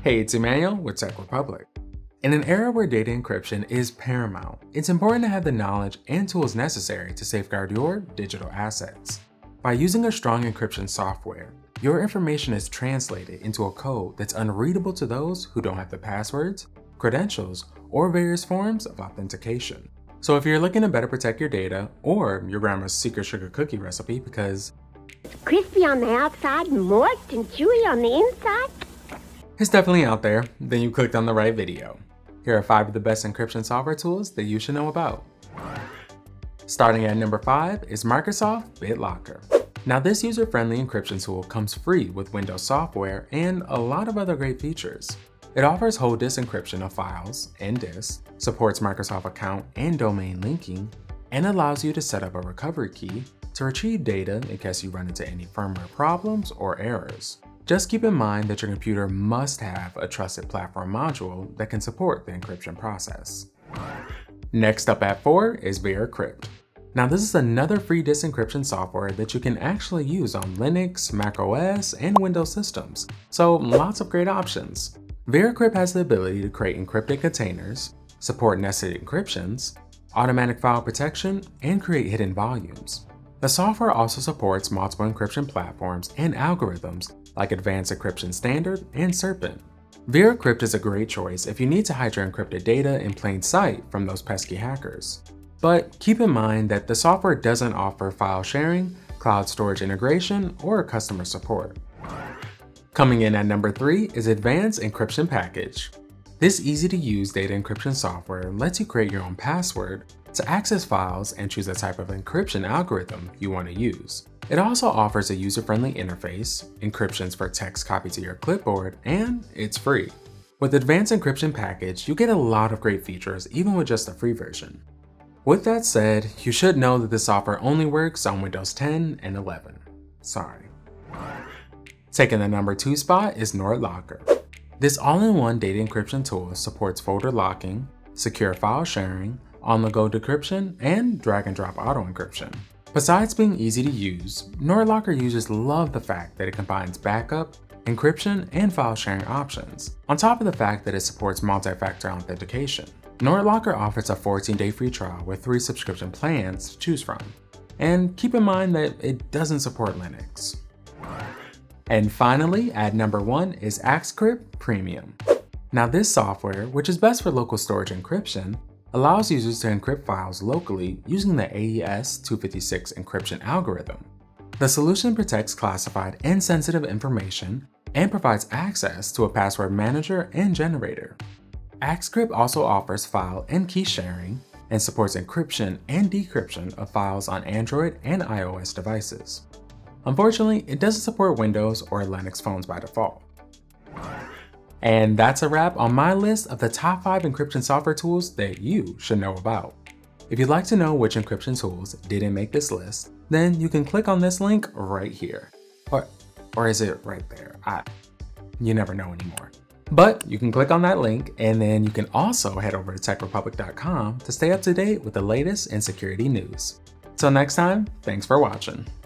Hey, it's Emmanuel with TechRepublic. In an era where data encryption is paramount, it's important to have the knowledge and tools necessary to safeguard your digital assets. By using a strong encryption software, your information is translated into a code that's unreadable to those who don't have the passwords, credentials, or various forms of authentication. So if you're looking to better protect your data or your grandma's secret sugar cookie recipe because it's crispy on the outside and moist and chewy on the inside, it's definitely out there, then you clicked on the right video. Here are 5 of the best encryption software tools that you should know about. Starting at number 5 is Microsoft BitLocker. Now this user-friendly encryption tool comes free with Windows software and a lot of other great features. It offers whole disk encryption of files and disks, supports Microsoft account and domain linking, and allows you to set up a recovery key to retrieve data in case you run into any firmware problems or errors. Just keep in mind that your computer must have a trusted platform module that can support the encryption process. Next up at 4 is VeraCrypt. Now this is another free disk encryption software that you can actually use on Linux, Mac OS, and Windows systems, so lots of great options. VeraCrypt has the ability to create encrypted containers, support nested encryptions, automatic file protection, and create hidden volumes. The software also supports multiple encryption platforms and algorithms like Advanced Encryption Standard and Serpent. VeraCrypt is a great choice if you need to hide your encrypted data in plain sight from those pesky hackers. But keep in mind that the software doesn't offer file sharing, cloud storage integration, or customer support. Coming in at number 3 is Advanced Encryption Package. This easy-to-use data encryption software lets you create your own password to access files and choose the type of encryption algorithm you want to use. It also offers a user-friendly interface, encryptions for text copied to your clipboard, and it's free. With Advanced Encryption Package, you get a lot of great features even with just the free version. With that said, you should know that this software only works on Windows 10 and 11. Sorry. Taking the number 2 spot is NordLocker. This all-in-one data encryption tool supports folder locking, secure file sharing, on-the-go decryption, and drag-and-drop auto-encryption. Besides being easy to use, NordLocker users love the fact that it combines backup, encryption, and file sharing options, on top of the fact that it supports multi-factor authentication. NordLocker offers a 14-day free trial with 3 subscription plans to choose from. And keep in mind that it doesn't support Linux. And finally, at number 1 is AxCrypt Premium. Now this software, which is best for local storage encryption, allows users to encrypt files locally using the AES-256 encryption algorithm. The solution protects classified and sensitive information and provides access to a password manager and generator. AxCrypt also offers file and key sharing and supports encryption and decryption of files on Android and iOS devices. Unfortunately, it doesn't support Windows or Linux phones by default. And that's a wrap on my list of the top 5 encryption software tools that you should know about. If you'd like to know which encryption tools didn't make this list, then you can click on this link right here. Or is it right there? You never know anymore. But you can click on that link, and then you can also head over to TechRepublic.com to stay up to date with the latest in security news. Till next time, thanks for watching.